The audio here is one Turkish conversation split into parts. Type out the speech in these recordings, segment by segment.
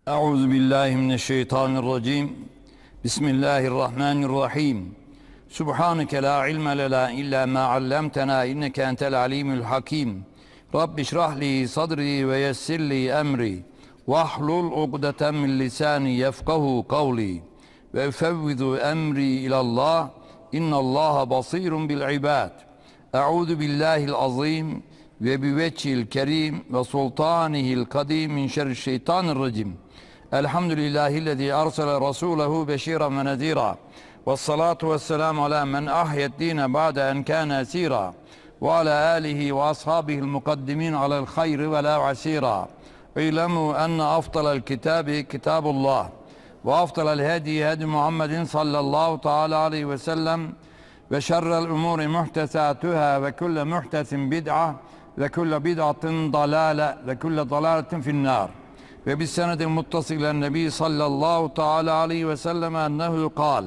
Euzu billahi mineşşeytanirracim. Bismillahirrahmanirrahim. Subhaneke la ilme lena illa ma allamtena inneke entel alimul hakim. Rabbi şrah li sadri ve yessir li emri. Vahlul ukdeten min lisani yefkahu kavli. Ve fevvidu emri ilallah. İnnallaha basirun bil ibad. Euzu billahil azim ve bi veçhil kerim ve sultanihil kadim min şerri'ş-şeytanirracim. Elhamdülillahillezî arsale rasûlehu beşîran ve nezîrâ. Vessalâtu vesselâmu alâ men ahyet dîne ba'de en kâne esîrâ. Ve alâ âlihi ve ashâbihil mukaddimîn alel hayri ve lâ asîrâ. İlemû enne afdalel kitâbi kitâbullah. Ve afdalel hedi hedi Muhammedin sallallahu teâlâ aleyhi ve sellem. Ve şerrel umûri muhtesâtuhâ ve kulle muhtesin bid'a ve kulle bid'atin dalâle ve kulle dalâletin finnâr. Ve bis senedin muttasilen nebi sallallahu teâlâ aleyhi ve sellem ennehu kal.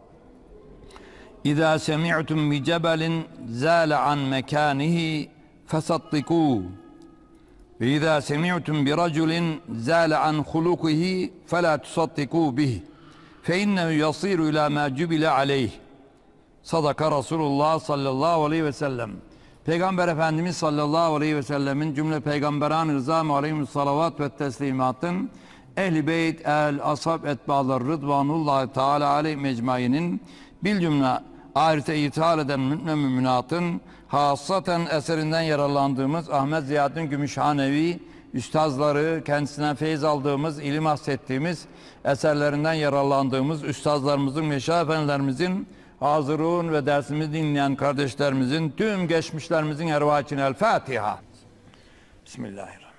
İzâ semi'tum bi cebelin zâle an mekânihi fesaddikû. Ve izâ semi'tum bi raculin zâle an hulukihi felâ tusaddikû bih. Fe innehu yasîru ilâ mâ cübile aleyh. Sadaka Resulullah sallallahu aleyhi ve sellem. Peygamber Efendimiz sallallahu aleyhi ve sellemin cümle peygamberan rızam aleyhimus salavat ve teslimatın ehl-i beyt, el-ashab etbâlar rıdvanullahi teâlâ aleyhi mecmainin bil cümle ahirete ithal eden müminatın hassaten eserinden yararlandığımız Ahmet Ziyaddin Gümüşhanevi üstazları, kendisinden feyiz aldığımız, ilim hassettiğimiz eserlerinden yararlandığımız üstazlarımızın, meşayih efendilerimizin hazırun ve dersimizi dinleyen kardeşlerimizin, tüm geçmişlerimizin ervah için El Fatiha. Bismillahirrahmanirrahim.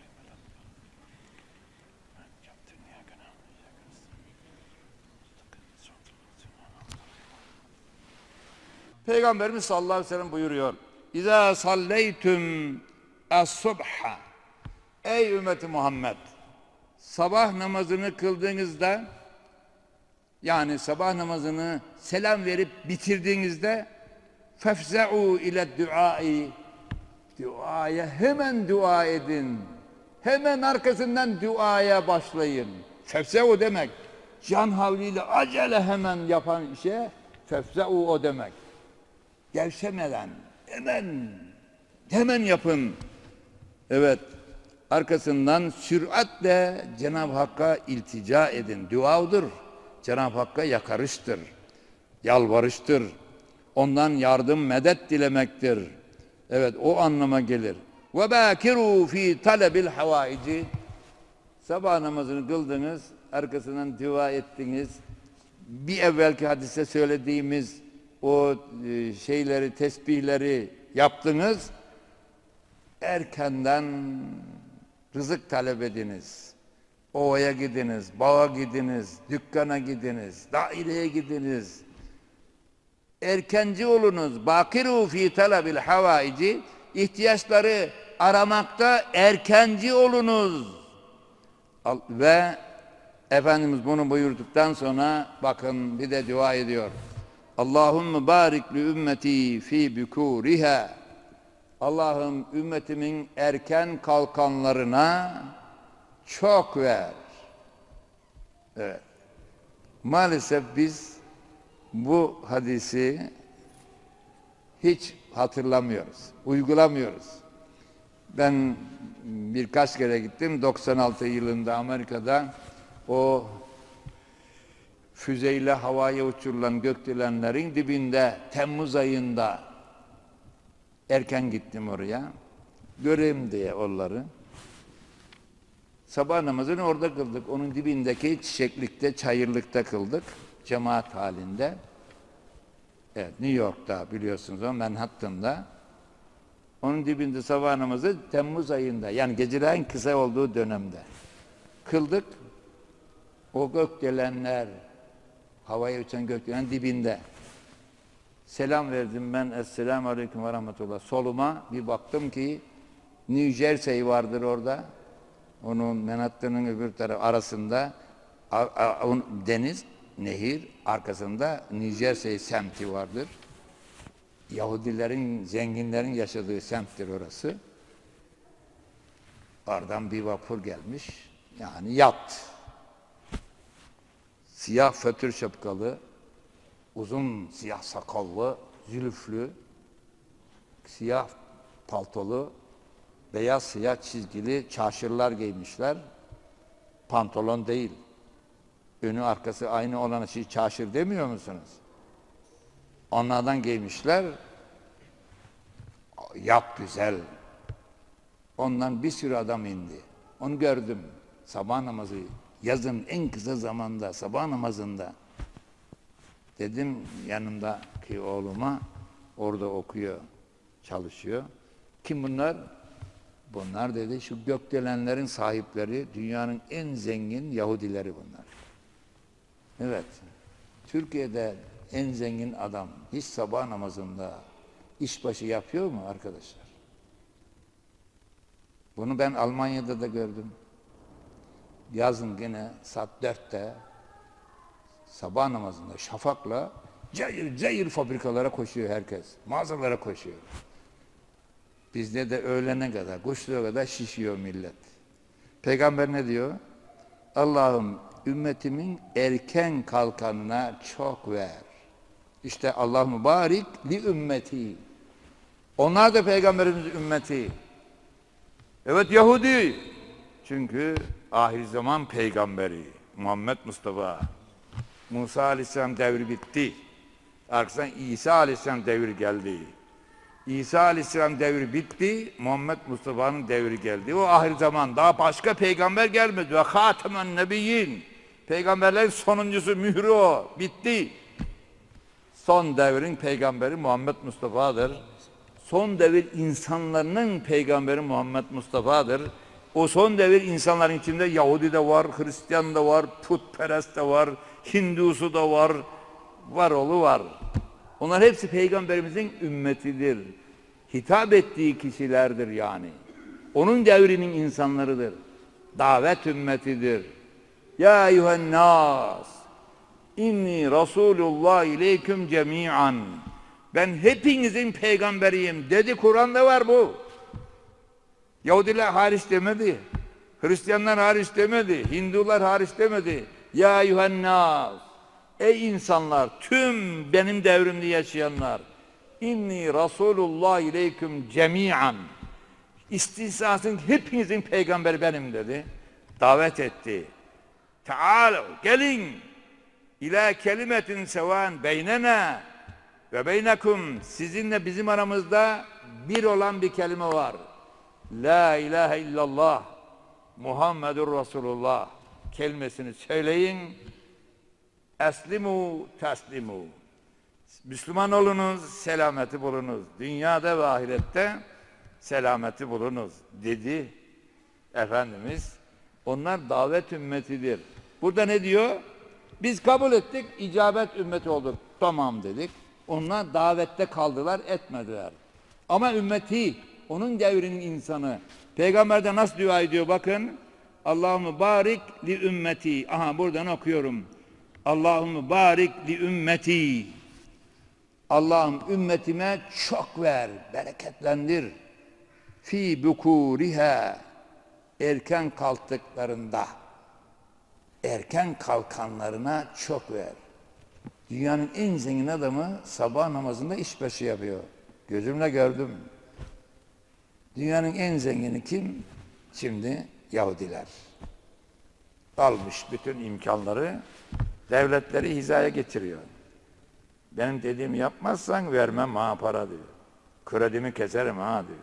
Peygamberimiz sallallahu aleyhi ve sellem buyuruyor. İzâ salleytüm es-subha. Ey ümmeti Muhammed! Sabah namazını kıldığınızda, yani sabah namazını selam verip bitirdiğinizde fefza'u ile duai, duaya hemen dua edin. Hemen arkasından duaya başlayın. Fefza'u demek can havliyle acele hemen yapan işe fefza'u o demek. Gevşemeden hemen yapın. Evet. Arkasından süratle Cenab-ı Hakk'a iltica edin. Duadır. Cenab-ı Hakk'a yakarıştır, yalvarıştır, ondan yardım, medet dilemektir. Evet, o anlama gelir. Ve bâkirû fî talebil havâici. Sabah namazını kıldınız, arkasından dua ettiniz. Bir evvelki hadise söylediğimiz o şeyleri, tesbihleri yaptınız. Erkenden rızık talep ediniz. Ovaya gidiniz, bağa gidiniz, dükkana gidiniz, daireye gidiniz. Erkenci olunuz. Bakiru fi talabil havaici. İhtiyaçları aramakta erkenci olunuz. Ve Efendimiz bunu buyurduktan sonra bakın bir de dua ediyor. Allahümme barik li ümmeti fi bükuriha. Allah'ım ümmetimin erken kalkanlarına çok ver. Evet. Maalesef biz bu hadisi hiç hatırlamıyoruz, uygulamıyoruz. Ben birkaç kere gittim. 96 yılında Amerika'da o füzeyle havaya uçurulan gökdelenlerin dibinde Temmuz ayında erken gittim oraya. Göreyim diye onları. Sabah namazını orada kıldık. Onun dibindeki çiçeklikte, çayırlıkta kıldık. Cemaat halinde. Evet, New York'ta biliyorsunuz o Manhattan'da. Onun dibinde sabah namazı Temmuz ayında. Yani gecelerin kısa olduğu dönemde. Kıldık. O gökdelenler, havaya uçan gökdelen dibinde. Selam verdim ben. Esselamu aleyküm ve rahmetullah. Soluma bir baktım ki New Jersey vardır orada. Onun Manhattan'ın öbür tarafı arasında deniz, nehir, arkasında New Jersey semti vardır. Yahudilerin, zenginlerin yaşadığı semttir orası. Oradan bir vapur gelmiş. Yani yat. siyah fötür şapkalı, uzun siyah sakallı, zülüflü, siyah paltolu, beyaz siyah çizgili çarşırlar giymişler. Pantolon değil. Önü arkası aynı olan şey çarşır demiyor musunuz? Onlardan giymişler. Yap güzel. Ondan bir sürü adam indi. Onu gördüm. Sabah namazı, yazın en kısa zamanda sabah namazında. Dedim yanımdaki oğluma, orada okuyor, çalışıyor. Kim bunlar? Bunlar dedi şu gökdelenlerin sahipleri, dünyanın en zengin Yahudileri bunlar. Evet, Türkiye'de en zengin adam hiç sabah namazında işbaşı yapıyor mu arkadaşlar? Bunu ben Almanya'da da gördüm. Yazın gene saat 4'te sabah namazında şafakla cayır cayır fabrikalara koşuyor herkes. Mağazalara koşuyor. Bizde de öğlene kadar, kuşluğa kadar şişiyor millet. Peygamber ne diyor? Allah'ım ümmetimin erken kalkanına çok ver. İşte Allah mübarek li ümmeti. Onlar da Peygamberimiz ümmeti. Evet Yahudi. Çünkü ahir zaman peygamberi Muhammed Mustafa. Musa Aleyhisselam devri bitti. Arkasından İsa Aleyhisselam devri geldi. İsa Aleyhisselam devri bitti. Muhammed Mustafa'nın devri geldi. O ahir zaman daha başka peygamber gelmedi. Ve hatemen nebiyyin. Peygamberlerin sonuncusu mührü o. Bitti. Son devrin peygamberi Muhammed Mustafa'dır. Son devir insanların peygamberi Muhammed Mustafa'dır. O son devir insanların içinde Yahudi de var, Hristiyan da var, putperest de var, Hindusu da var, varolu var. Onlar hepsi peygamberimizin ümmetidir. Hitap ettiği kişilerdir yani. Onun devrinin insanlarıdır. Davet ümmetidir. Ya eyyühennâs, inni Resulullah ileyküm cemi'an. Ben hepinizin peygamberiyim dedi. Kur'an'da var bu. Yahudiler hariç demedi. Hristiyanlar hariç demedi. Hindular hariç demedi. Ya eyyühennâs. Ey insanlar, tüm benim devrimde yaşayanlar. İnni Resulullah ileyküm cemi'an. İstisnasın hepinizin peygamberi benim dedi. Davet etti. Teâlu, gelin. İlâ kelimetin sevan beynena ve beynekum. Sizinle bizim aramızda bir olan bir kelime var. La ilahe illallah Muhammedur Resulullah kelimesini söyleyin. Eslimu teslimu. Müslüman olunuz, selameti bulunuz. Dünyada ve ahirette selameti bulunuz dedi Efendimiz. Onlar davet ümmetidir. Burada ne diyor? Biz kabul ettik, icabet ümmeti olduk. Tamam dedik. Onlar davette kaldılar, etmediler. Ama ümmeti, onun devrinin insanı. Peygamber de nasıl dua ediyor bakın. Allahümme barik li ümmeti. Aha buradan okuyorum. Allahümme barik li ümmeti. Allah'ım ümmetime çok ver, bereketlendir. Fi bukuriha. Erken kalktıklarında. Erken kalkanlarına çok ver. Dünyanın en zengin adamı sabah namazında işbaşı yapıyor. Gözümle gördüm. Dünyanın en zengini kim? Şimdi Yahudiler. Almış bütün imkanları, devletleri hizaya getiriyor. Benim dediğimi yapmazsan vermem ha para diyor. Kredimi keserim ha diyor.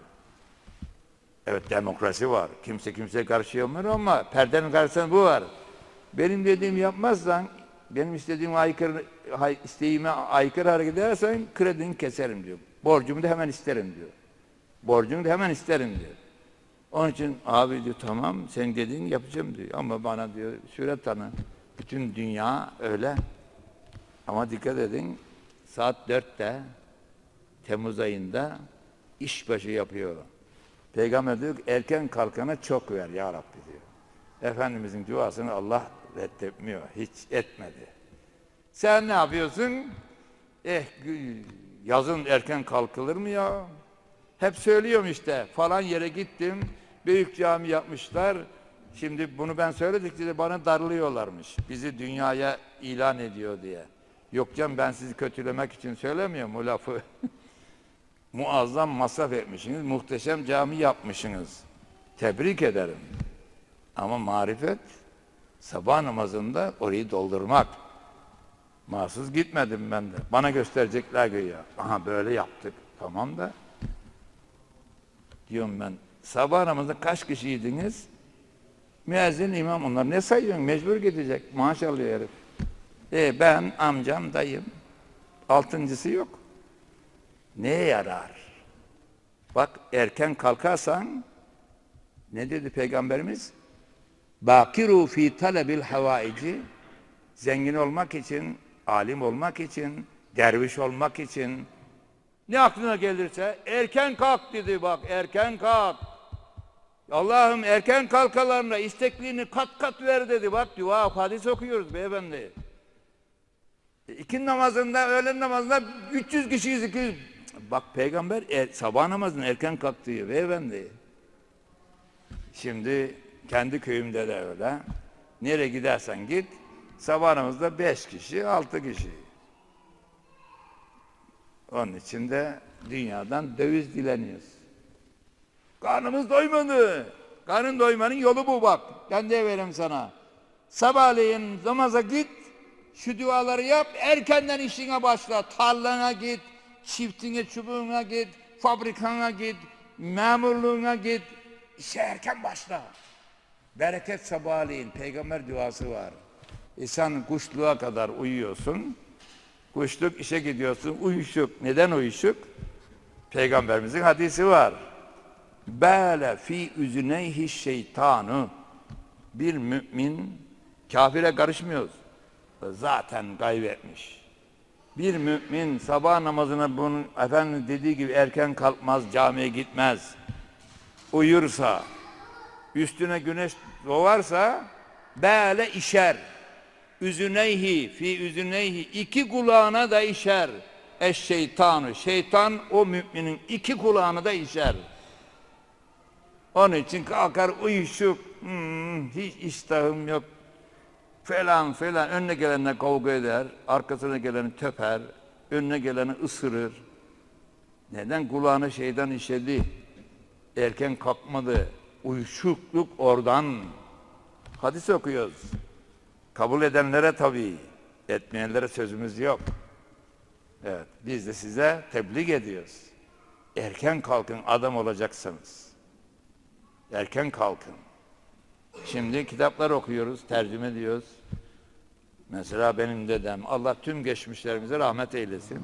Evet demokrasi var. Kimse kimseye karşı yapmıyor ama perdenin karşısında bu var. Benim dediğimi yapmazsan, benim isteğime aykırı hareket edersen kredini keserim diyor. Borcumu da hemen isterim diyor. Borcumu da hemen isterim diyor. Onun için abi diyor tamam sen dediğini yapacağım diyor. Ama bana diyor süre tanı. Bütün dünya öyle. Ama dikkat edin saat 4'te Temmuz ayında işbaşı yapıyor. Peygamber diyor erken kalkana çok ver ya Rabbi diyor. Efendimizin duasını Allah reddetmiyor. Hiç etmedi. Sen ne yapıyorsun? Yazın erken kalkılır mı ya? Hep söylüyorum işte falan yere gittim. Büyük cami yapmışlar. Şimdi bunu ben söyledikçe de bana darlıyorlarmış. Bizi dünyaya ilan ediyor diye. Yok canım, ben sizi kötülemek için söylemiyorum bu lafı. Muazzam masraf etmişsiniz, muhteşem cami yapmışsınız. Tebrik ederim. Ama marifet, sabah namazında orayı doldurmak. Mahsus gitmedim ben de. Bana gösterecekler güya. Aha böyle yaptık. Tamam da. Diyorum ben, sabah namazında kaç kişiydiniz? Müezzin, imam, onlar ne sayıyorsun? Mecbur gidecek. Maaş alıyor herif. Ben, amcam, dayım. Altıncısı yok. Neye yarar? Bak, erken kalkarsan, ne dedi Peygamberimiz? Bakiru fi talebil havaici. Zengin olmak için, alim olmak için, derviş olmak için, ne aklına gelirse erken kalk dedi, bak erken kalk. Allah'ım erken kalkalarına istekliğini kat kat ver dedi. Bak dua, hadis okuyoruz beyefendi. İki namazında, öğlen namazında 300 kişiyiz. 200. Bak peygamber sabah namazında erken kalk diyor beyefendi. Şimdi kendi köyümde de öyle. Nereye gidersen git, sabah namazında 5 kişi, 6 kişi. Onun için de dünyadan döviz dileniyoruz. Karnımız doymadı. Karnın doymanın yolu bu bak. Ben de veririm sana. Sabahleyin namaza git, şu duaları yap, erkenden işine başla. Tarlana git, çiftine, çubuğuna git, fabrikana git, memurluğuna git. İşe erken başla. Bereket sabahleyin. Peygamber duası var. Sen kuşluğa kadar uyuyorsun. Kuşluk işe gidiyorsun. Uyuşuk. Neden uyuşuk? Peygamberimizin hadisi var. Bâle fî üzüneyhi şeytanı. Bir mümin, kafire karışmıyoruz. Zaten kaybetmiş. Bir mümin sabah namazına bunun efendim dediği gibi erken kalkmaz, camiye gitmez. Uyursa, üstüne güneş doğarsa böyle işer. Üzüneyhi fi üzüneyhi, iki kulağına da işer. Eşşeytanı, şeytan o müminin iki kulağına da işer. Onun için kalkar uyuşuk, hiç iştahım yok falan falan, önüne gelenle kavga eder, arkasına geleni töper, önüne geleni ısırır. Neden? Kulağına şeytan işedi, erken kalkmadı, uyuşukluk oradan. Hadis okuyoruz. Kabul edenlere tabii, etmeyenlere sözümüz yok. Evet, biz de size tebliğ ediyoruz. Erken kalkın, adam olacaksınız. Erken kalkın. Şimdi kitaplar okuyoruz, tercüme ediyoruz. Mesela benim dedem, Allah tüm geçmişlerimize rahmet eylesin.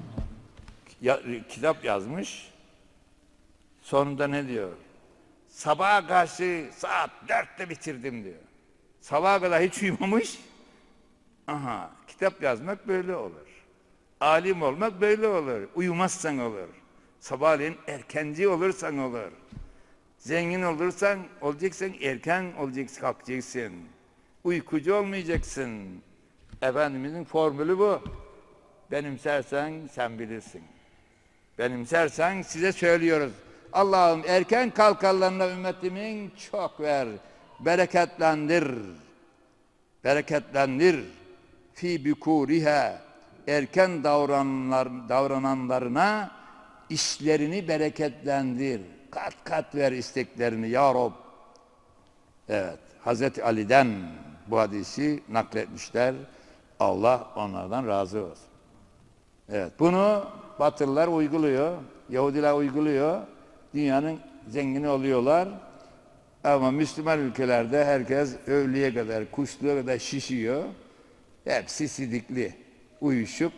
Kitap yazmış. Sonunda ne diyor? Sabaha karşı saat 4'te bitirdim diyor. Sabaha kadar hiç uyumamış. Aha, kitap yazmak böyle olur. Alim olmak böyle olur. Uyumazsan olur. Sabahleyin erkenci olursan olur. Zengin olursan, olacaksın, erken olacaksın, kalkacaksın. Uykucu olmayacaksın. Efendimizin formülü bu. Benimsersen sen bilirsin. Benimsersen size söylüyoruz. Allah'ım erken kalkanlarına ümmetimin çok ver. Bereketlendir. Bereketlendir. Fi bükuriha. Erken davrananlarına işlerini bereketlendir. Kat kat ver isteklerini ya Rab. Evet, Hazreti Ali'den bu hadisi nakletmişler. Allah onlardan razı olsun. Evet, bunu Batılılar uyguluyor, Yahudiler uyguluyor. Dünyanın zengini oluyorlar. Ama Müslüman ülkelerde herkes öğleye kadar, kuşluğa kadar şişiyor. Hepsi sidikli, uyuşuk.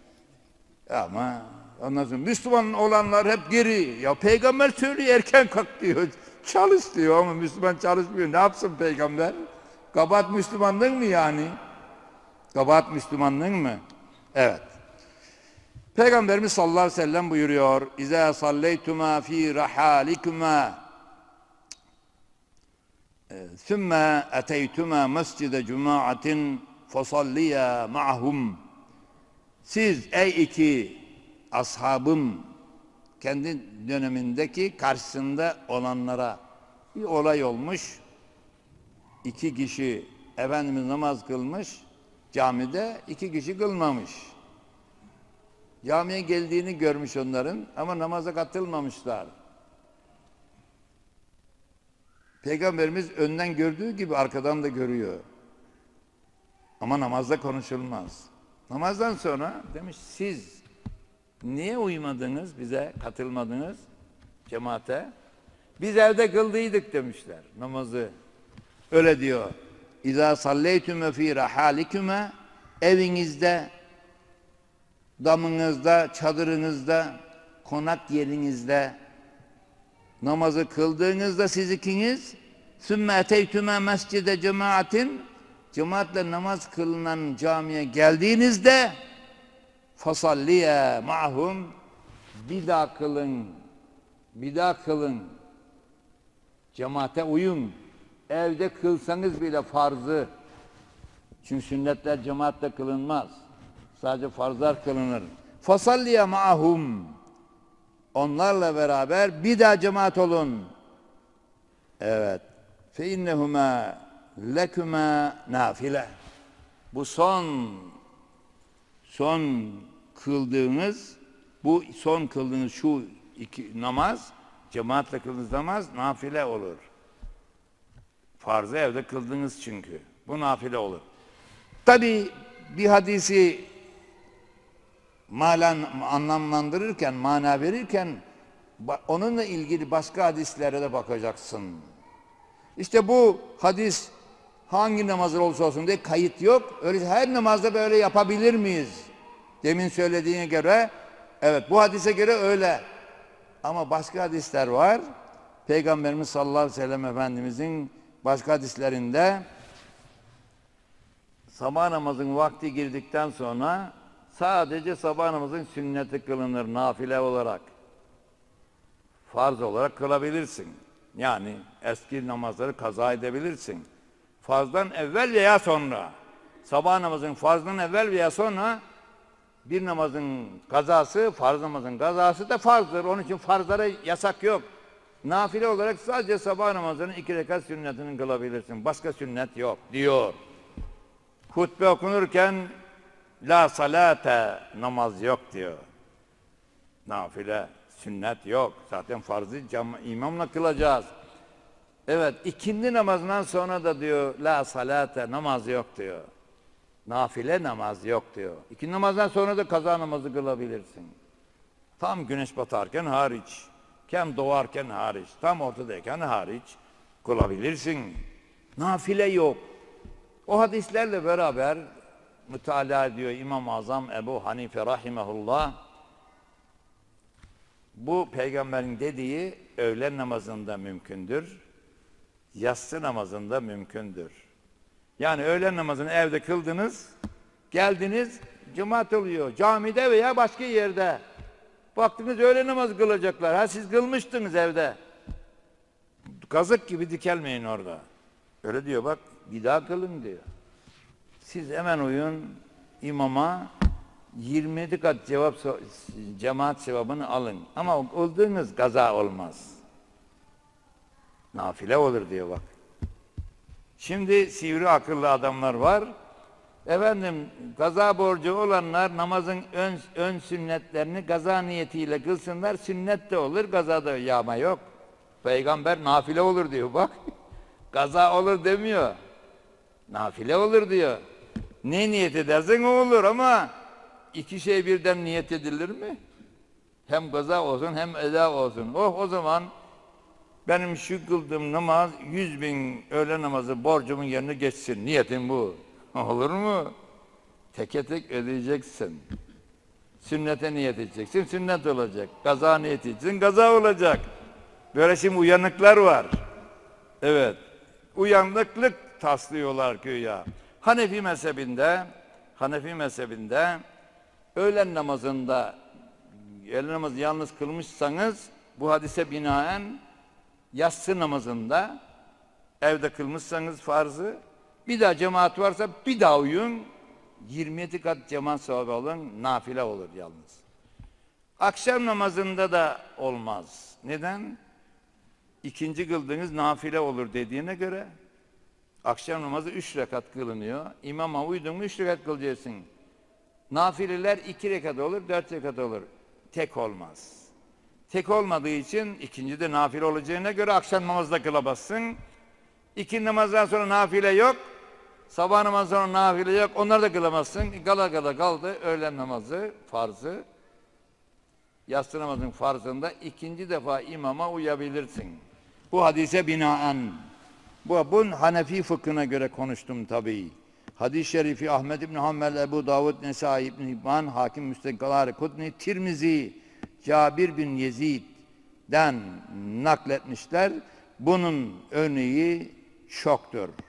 Ama ondan sonra Müslüman olanlar hep geri. Ya peygamber söylüyor erken kalk diyor. Çalış diyor ama Müslüman çalışmıyor. Ne yapsın peygamber? Kabahat Müslümanlığın mı yani? Kabahat Müslümanlığın mı? Evet. Peygamberimiz sallallahu aleyhi ve sellem buyuruyor. İzâ salleytuma fî rahâlikuma sümme eteytuma mescide cuma'atin fasalliya ma'hum. Siz ey iki ashabım, kendi dönemindeki karşısında olanlara bir olay olmuş. 2 kişi Efendimiz namaz kılmış, camide 2 kişi kılmamış. Camiye geldiğini görmüş onların ama namaza katılmamışlar. Peygamberimiz önden gördüğü gibi arkadan da görüyor. Ama namazda konuşulmaz. Namazdan sonra demiş, siz niye uymadınız, bize katılmadınız cemaate? Biz evde kıldıydık demişler namazı. Öyle diyor. İza salleytüme fî rahâliküme, evinizde, damınızda, çadırınızda, konak yerinizde namazı kıldığınızda siz ikiniz, sümme eteytüme mescide cemaatin, cemaatle namaz kılınan camiye geldiğinizde fasalliye ma'hum, bir daha kılın, cemaate uyun. Evde kılsanız bile farzı, çünkü sünnetler cemaatle kılınmaz, sadece farzlar kılınır. Fasalliye ma'hum, onlarla beraber bir daha cemaat olun. Evet. Fe innehuma lekuma nafile. Bu son kıldığınız şu 2 namaz, cemaatle kıldığınız namaz nafile olur. Farzı evde kıldınız çünkü. Bu nafile olur. Tabi bir hadisi anlamlandırırken, mana verirken onunla ilgili başka hadislere de bakacaksın. İşte bu hadis hangi namaz olursa olsun diye kayıt yok. Öyle her namazda böyle yapabilir miyiz? Demin söylediğine göre evet, bu hadise göre öyle. Ama başka hadisler var. Peygamberimiz sallallahu aleyhi ve sellem Efendimizin başka hadislerinde sabah namazın vakti girdikten sonra sadece sabah namazın sünneti kılınır nafile olarak. Farz olarak kılabilirsin. Yani eski namazları kaza edebilirsin. Farzdan evvel veya sonra. Sabah namazın farzdan evvel veya sonra bir namazın kazası, farz namazın kazası da farzdır. Onun için farzlara yasak yok. Nafile olarak sadece sabah namazının 2 rekat sünnetini kılabilirsin. Başka sünnet yok diyor. Hutbe okunurken la salate, namaz yok diyor. Nafile, sünnet yok. Zaten farzı imamla kılacağız. Evet, ikindi namazından sonra da diyor la salate, namaz yok diyor. Nafile namaz yok diyor. İkindi namazdan sonra da kaza namazı kılabilirsin. Tam güneş batarken hariç, kem doğarken hariç, tam ortadayken hariç kılabilirsin. Nafile yok. O hadislerle beraber mütalaa ediyor İmam-ı Azam Ebu Hanife rahimehullah. Bu peygamberin dediği öğlen namazında mümkündür, yatsı namazında mümkündür. Yani öğlen namazını evde kıldınız, geldiniz, cemaat oluyor. Camide veya başka yerde. Baktınız öğlen namazı kılacaklar. Ha, siz kılmıştınız evde. Kazık gibi dikelmeyin orada. Öyle diyor bak, bir daha kılın diyor. Siz hemen uyun imama, 27 kat cemaat sevabını alın. Ama kıldığınız kaza olmaz. Nafile olur diyor bak. Şimdi sivri akıllı adamlar var. Efendim, kaza borcu olanlar namazın ön sünnetlerini kaza niyetiyle kılsınlar. Sünnet de olur, kaza da yağma yok. Peygamber nafile olur diyor bak. Kaza olur demiyor. Nafile olur diyor. Ne niyet edersen o olur ama 2 şey birden niyet edilir mi? Hem kaza olsun hem eda olsun. Oh, o zaman benim şu kıldığım namaz 100.000 öğle namazı borcumun yerine geçsin. Niyetin bu. Olur mu? Teke tek ödeyeceksin. Sünnete niyet edeceksin, sünnet olacak. Kaza niyet edeceksin, kaza olacak. Böyle şimdi uyanıklar var. Evet. Uyanıklık taslıyorlar güya. Hanefi mezhebinde öğlen namazı yalnız kılmışsanız bu hadise binaen yatsı namazında evde kılmışsanız farzı, bir daha cemaat varsa bir daha uyun, 27 kat cemaat sevabı alın, nafile olur yalnız. Akşam namazında da olmaz. Neden? İkinci kıldığınız nafile olur dediğine göre Akşam namazı 3 rekat kılınıyor. İmama uydun mu 3 rekat kılacaksın. Nafileler 2 rekat olur, 4 rekat olur. Tek olmaz. Tek olmadığı için ikinci de nafile olacağına göre akşam namazda kılamazsın. İki namazdan sonra nafile yok. Sabah namazdan sonra nafile yok. Onları da kılamazsın. Gala kaldı. Öğlen namazı, farzı. Yatsı namazın farzında ikinci defa imama uyabilirsin. Bu hadise binaen. Bunun Hanefi fıkhına göre konuştum tabii. Hadis-i şerifi Ahmed İbni Hanbel, Ebu Davud, Nesai İbni Hibban, Hakim Müstakil Kudni, Tirmizi, Cabir bin Yezid'den nakletmişler. Bunun örneği çoktur.